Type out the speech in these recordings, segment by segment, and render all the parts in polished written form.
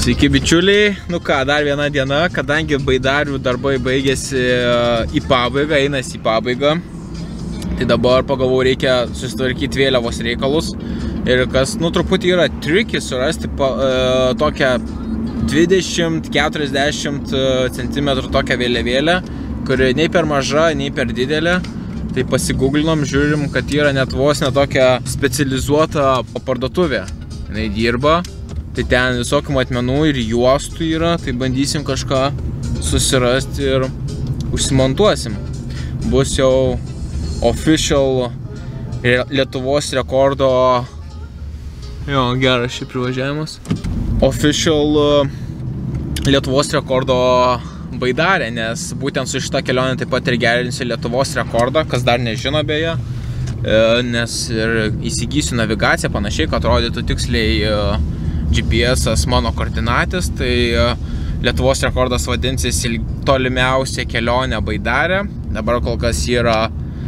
Sveiki bičiuliai, nu ką, dar viena diena, kadangi baidarių darbai baigėsi į pabaigą, einasi į pabaigą, tai dabar pagalvojau reikia susitvarkyti vėliavos reikalus ir kas, nu truputį yra tricky surasti tokią 20-40 cm tokią vėliavėlę, kuri nei per maža, nei per didelė. Tai pasigūglinom, žiūrim, kad yra net vos ne tokia specializuota parduotuvė. Jinai dirba. Tai ten visokių matmenų ir juostų yra, tai bandysim kažką susirasti ir užsimontuosim. Bus jau official Lietuvos rekordo, jo, geras šį privažiavimas, official Lietuvos rekordo baidarė, nes būtent su šita kelionė taip pat ir gerinsiu Lietuvos rekordą, kas dar nežino beje, nes ir įsigysiu navigaciją panašiai, kad rodytų tiksliai GPS-as mano koordinatės, tai Lietuvos rekordas vadinsis tolimiausia kelionė baidarė. Dabar kol kas yra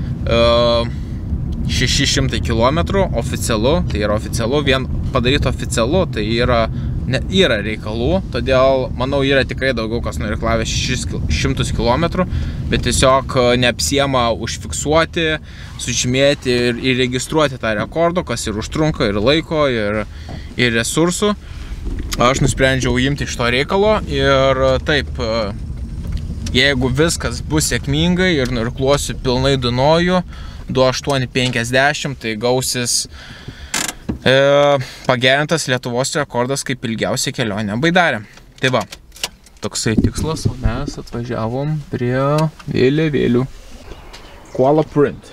600 km oficialu, tai yra oficialu, vien padaryti oficialu, tai yra reikalų, todėl manau yra tikrai daugiau kas nureiklavę 600 km, bet tiesiog neapsiema užfiksuoti, sužymėti ir registruoti tą rekordą, kas ir užtrunka, ir laiko, ir resursų. Aš nusprendžiau imti iš to reikalo ir taip, jeigu viskas bus sėkmingai ir nuirkluosiu pilnai Dunojų 2850, tai gausis pagerintas Lietuvos rekordas kaip ilgiausia kelionė baidarė. Tai va, toksai tikslas, o mes atvažiavom prie vėliavėlių. Kuala Print.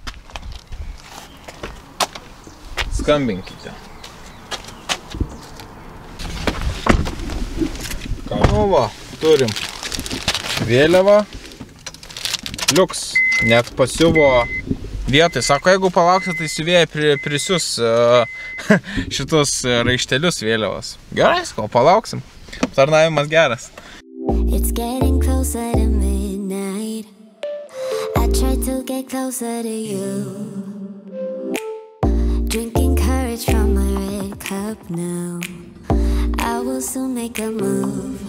Skambinkite. Nu va, turim vėliavą. Liuks, net pasiuvo vietoj. Sako, jeigu palauksit, tai siuvėja prisius šitus raištelius vėliavos. Gerai, ko palauksim. Tarnavimas geras. It's getting closer to midnight. I try to get closer to you. Drinking courage from my red cup now. I will soon make a move.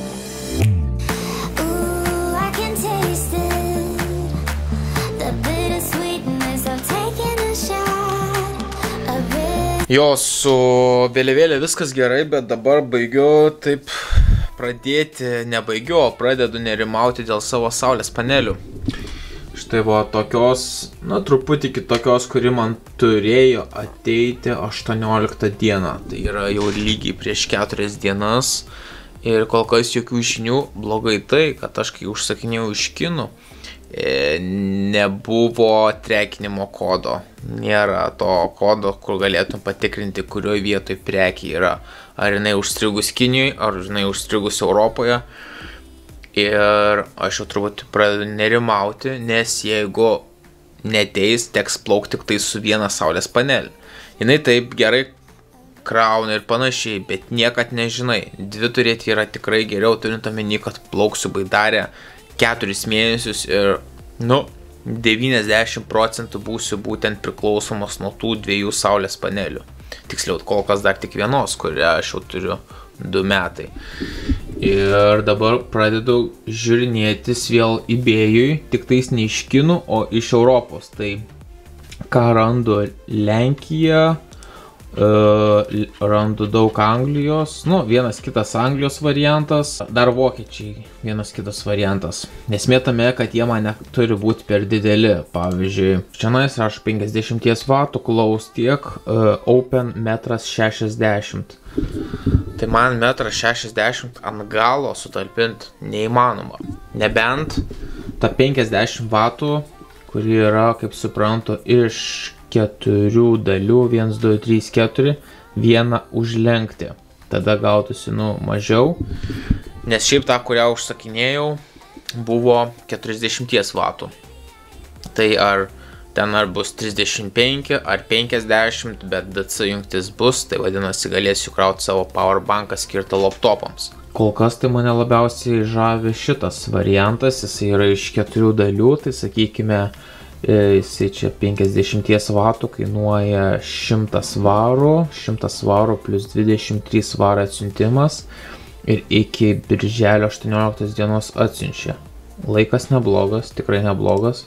Ooh, I can taste it. The bittersweetness of taking a shot of it. Jo, su vėliavėlė viskas gerai, bet dabar baigiu taip pradedu nerimauti dėl savo saulės panelių. Štai buvo tokios, na truputį kitokios, kuri man turėjo ateiti 18 dieną. Tai yra jau lygiai prieš 4 dienas ir kol kas jokių žinių. Blogai tai, kad aš kai užsakinėjau iš Kinų, nebuvo trekinimo kodo. Nėra to kodo, kur galėtum patikrinti, kurioje vietoje prekė yra. Ar jinai užstrigus Kinijoje, ar jinai užstrigus Europoje. Ir aš jau turbūt pradedu nerimauti, nes jeigu neteis, teks plaukti tik tai su viena saulės panelė. Jinai taip gerai krauna ir panašiai, bet niekad nežinai. 2 turėti yra tikrai geriau, turint omeny, kad plauksiu baidarę 4 mėnesius ir, 90% būsiu būtent priklausomas nuo tų 2 saulės panelių. Tiksliau, kol kas dar tik vienos, kurią aš jau turiu 2 metai. Ir dabar pradedu žiūrinėtis vėl eBay'ui, tik tais ne iš Kinų, o iš Europos. Tai ką randu Lenkija, randu daug Anglijos, vienas kitas Anglijos variantas, dar vokiečiai vienas kitas variantas. Esmė tame, kad jie man turi būti per dideli. Pavyzdžiui, šiandien rašo 50 vatų, klaus tiek, Open 1,60 m. Tai man 1,60 m ant galo sutalpinti neįmanoma. Nebent ta 50 vatų, kuri yra, kaip suprantu, iš 4 dalių, 1, 2, 3, 4, vieną užlenkti. Tada gautųsi, mažiau. Nes šiaip tą, kurią užsakinėjau, buvo 40 vatų. Tai ten bus 35 ar 50, bet DC jungtis bus, tai vadinasi galėsiu krauti savo powerbanką skirtą laptopams. Kol kas tai mane labiausiai žavi šitas variantas, jis yra iš 4 dalių, tai sakykime Jisai čia 50 vatų kainuoja 100 svarų, 100 svarų plus 23 svarų atsiuntimas ir iki birželio 18 dienos atsiunčia. Laikas neblogas, tikrai neblogas.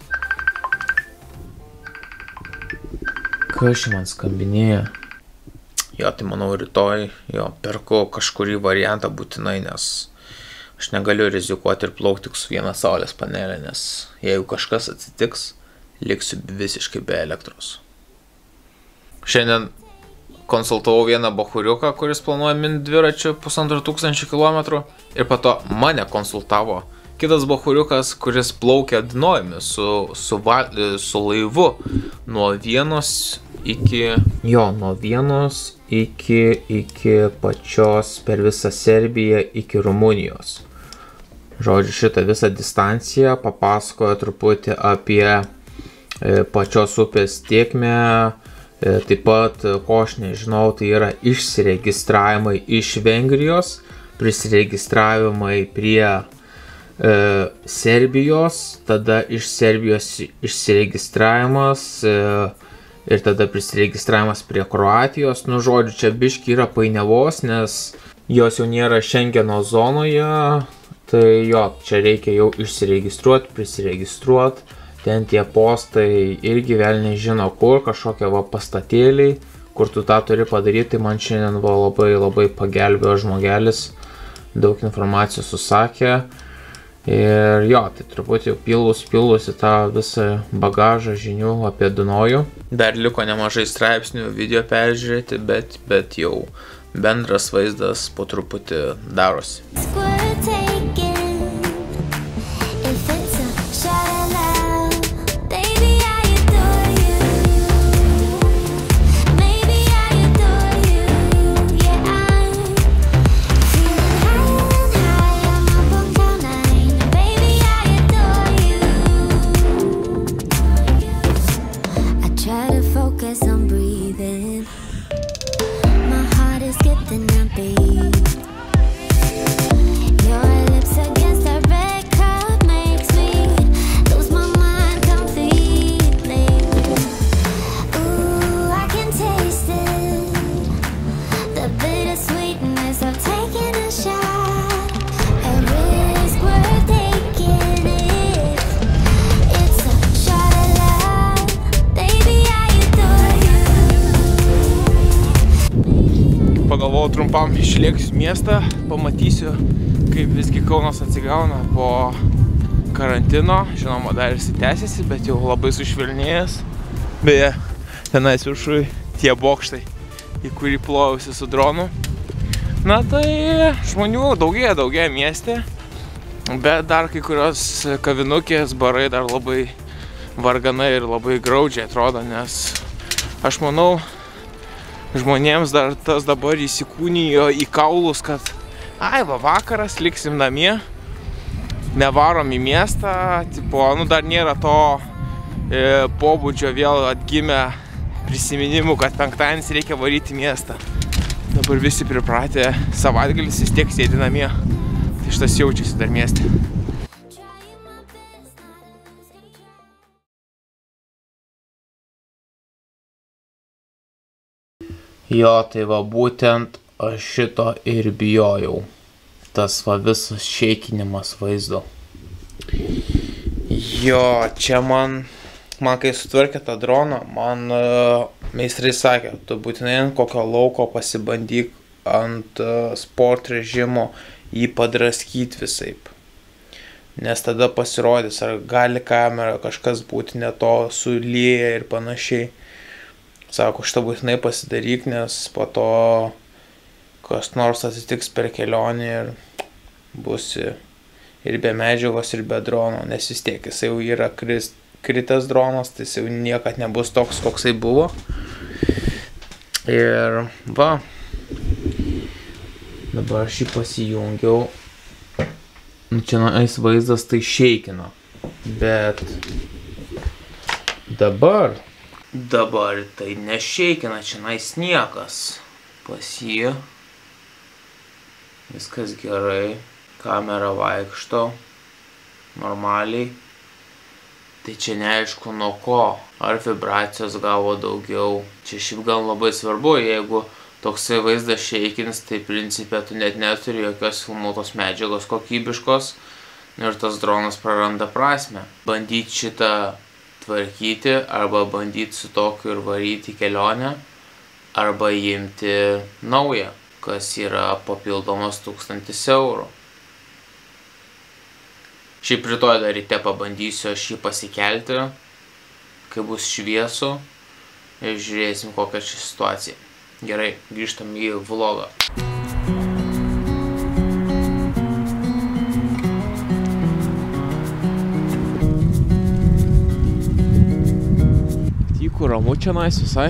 Kas man skambinėja? Jo, tai manau rytoj perku kažkurį variantą būtinai, nes aš negaliu rizikuoti ir plaukti tik su viena saulės panelė, nes jeigu kažkas atsitiks, liksiu visiškai be elektros. Šiandien konsultavau vieną bachuriuką, kuris planuoja minti dviračiu 1500 km ir po to mane konsultavo kitas bachuriukas, kuris plaukia Dunojumi su laivu nuo Vienos iki pačios per visą Serbiją iki Rumunijos. Žodžiu, šitą visą distanciją papasakojo truputį apie pačios upės tėkmę, taip pat, ko aš nežinau, tai yra išsiregistravimai iš Vengrijos, prisiregistravimai prie Serbijos, tada iš Serbijos išsiregistravimas ir tada prisiregistravimas prie Kroatijos. Nu, žodžiu, čia biški yra painiavos, nes jos jau nėra Šengeno zonoje, tai jo, čia reikia jau išsiregistruoti, prisiregistruoti. Ten tie postai irgi vėl nežino kur, kažkokie pastatėliai, kur tu tą turi padaryti. Tai man šiandien buvo labai pagelbėjo žmogelis, daug informacijos susakė. Ir jo, tai truputį jau pilus į tą visą bagažą žinių apie Dunojų. Dar liko nemažai straipsnių video peržiūrėti, bet jau bendras vaizdas po truputį darosi. Pagalvojau trumpam išlėksiu miestą, pamatysiu, kaip visgi Kaunas atsigauna po karantino. Žinoma, dar jis tęsiasi, bet jau labai sušvelnėjęs. Beje, tenais viršui tie bokštai, į kurį ploviausi su dronu. Na tai žmonių daugėja mieste, bet dar kai kurios kavinukės, barai dar labai varganai ir labai graudžiai atrodo, nes aš manau, žmonėms dar tas dabar įsikūnijo į kaulus, kad vakaras, liksim namie, nevarom į miestą, dar nėra to pobūdžio vėl atgimę prisiminimų, kad penktadienis reikia varyti į miestą. Dabar visi pripratę, savaitgalis vis tiek sėdi namie, tai šitas jaučiasi dar mieste. Jo, tai būtent aš šito ir bijojau. Tas visas šeikinimas vaizdo. Jo, čia man kai sutvarkė tą droną, man meistrai sakė, tu būtinai ant kokio lauko pasibandyk ant sport režimo jį padraskyti visaip. Nes tada pasirodys, ar gali kamera kažkas būti ne to sulieja ir panašiai. Sako, šitą būtinai pasidaryk, nes po to kas nors atsitiks per kelionį ir bus ir be medžiagos, ir be drono, nes vis tiek jis jau yra kritęs dronas, tai jis jau niekad nebus toks, koksai buvo. Ir dabar aš jį pasijungiau. Čia nais vaizdas tai šeikina, bet dabar tai nešeikina, čia nais niekas. Pas jį viskas gerai, kamera vaikšto normaliai. Tai čia neaišku nuo ko, ar vibracijos gavo daugiau. Čia šiaip gal labai svarbu, jeigu toksai vaizdas šeikins, tai principė tu net neturi jokios filmuotos medžiagos kokybiškos ir tas dronas praranda prasmę. Bandyti šitą tvarkyti arba bandyti su tokiu ir varyti kelionę arba imti naują, kas yra papildomas 1000 eurų. Šiaip rytoj dar ryte pabandysiu aš jį pasikelti, kai bus šviesu ir žiūrėsim kokia ši situacija. Gerai, grįžtam į vlogą. Tyku ramu čia nais visai.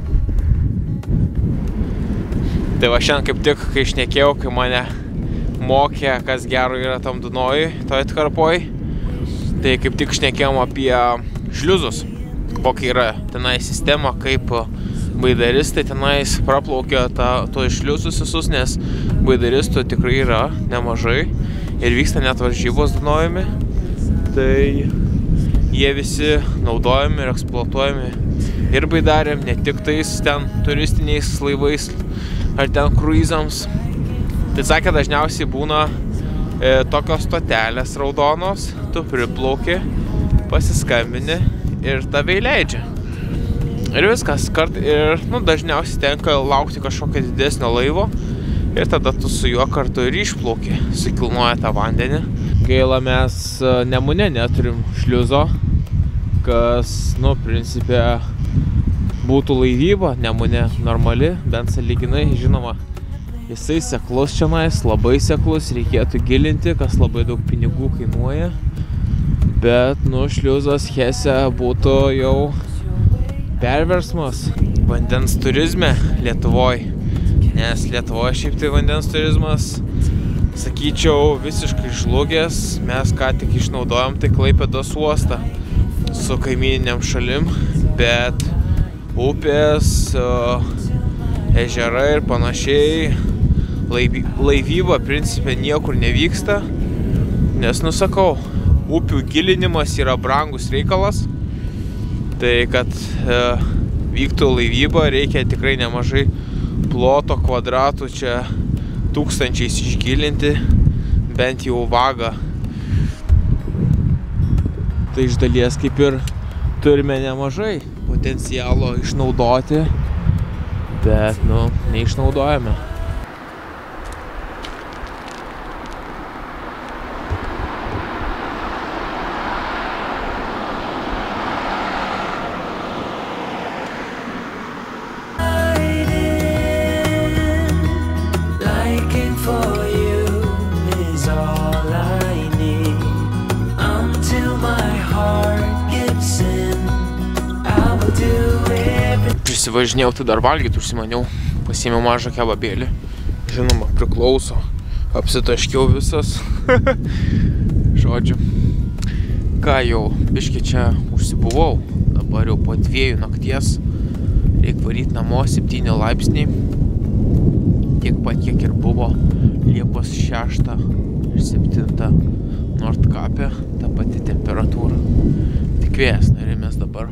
Tai va šiandien kaip tik, kai šnekėjau, kai mane mokė, kas gero yra tam Dunojui, toj atkarpoj, tai kaip tik šnekėjom apie šliuzus, kokia yra tenai sistema, kaip baidaristai tenais praplaukia to šliuzus visus, nes baidaristų tikrai yra nemažai ir vyksta net varžybos Dunojumi, tai jie visi naudojami ir eksploatuojami ir baidarėm, ne tik tais ten turistiniais laivais ar ten kruizams. Tai sakė, dažniausiai būna tokios stotelės raudonos, tu priplauki, pasiskambini ir tave įleidžia. Ir viskas, dažniausiai tenka laukti kažkokio didesnio laivo ir tada tu su juo kartu ir išplauki, sukilnoja tą vandenį. Gaila, mes Nemune neturim šliuzo, kas, principė, būtų laivyba Nemune normali, bent sąlyginai, žinoma. Jisai seklus čianais, labai seklus, reikėtų gilinti, kas labai daug pinigų kainuoja. Bet, šliuzas Hese būtų jau perversmas vandens turizme Lietuvoj. Nes Lietuvoje šiaip tai vandens turizmas, sakyčiau, visiškai žlugęs. Mes ką tik išnaudojom tai Klaipėdos uostą su kaimyniniam šalim, bet upės, ežerai ir panašiai, laivyba principė niekur nevyksta, nes, sakau, upių gilinimas yra brangus reikalas, tai kad vyktų laivyba reikia tikrai nemažai ploto kvadratų, čia 1000 išgilinti, bent jau vagą. Tai iš dalies kaip ir turime nemažai potencialo išnaudoti, bet, neišnaudojame. Prisivažinėjau, tai dar valgyti užsimaniau, pasiėmiau mažą kebabėlį, žinoma, priklauso, apsitaškiau visas, žodžiu. Ką jau, biškį čia užsibuvau, dabar jau po 2 nakties, reikia varyti namo, 7 laipsniai, tiek pat kiek ir buvo Liepos 6 ir 7 Nordkape, ta pati temperatūra, tik vėjas nerimės dabar.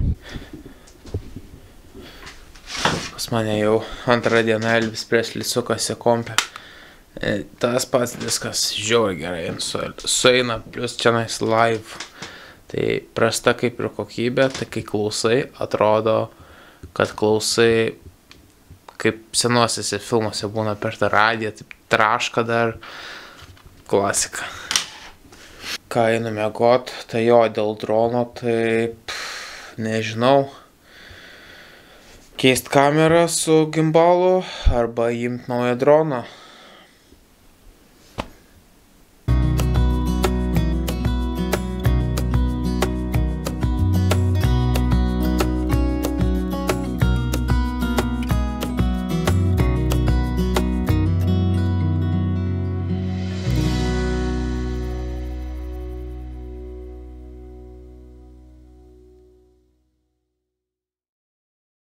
Pas mane jau 2 diena Elvis Presley sukasi kompe. Tas pats diskas žiauriai gerai sueina, plus čianais live. Tai prasta kaip ir kokybė, tai kai klausai, atrodo, kad klausai kaip senuosiuose filmuose būna per tą radiją, taip traška dar, klasika. Ką einu miegot, tai jo, dėl drono, tai nežinau. Keist kamerą su gimbalu arba imt naują droną.